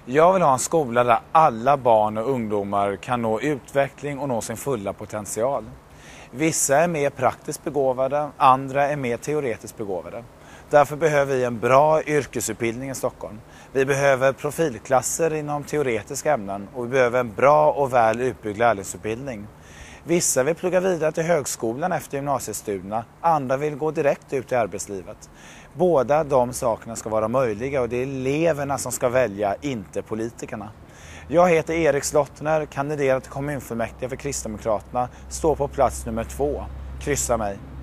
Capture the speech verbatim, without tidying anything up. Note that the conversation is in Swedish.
Jag vill ha en skola där alla barn och ungdomar kan nå utveckling och nå sin fulla potential. Vissa är mer praktiskt begåvade, andra är mer teoretiskt begåvade. Därför behöver vi en bra yrkesutbildning i Stockholm. Vi behöver profilklasser inom teoretiska ämnen och vi behöver en bra och väl utbyggd lärlingsutbildning. Vissa vill plugga vidare till högskolan efter gymnasiestudierna, andra vill gå direkt ut i arbetslivet. Båda de sakerna ska vara möjliga och det är eleverna som ska välja, inte politikerna. Jag heter Erik Slottner, kandiderar till kommunfullmäktige för Kristdemokraterna, står på plats nummer två. Kryssa mig.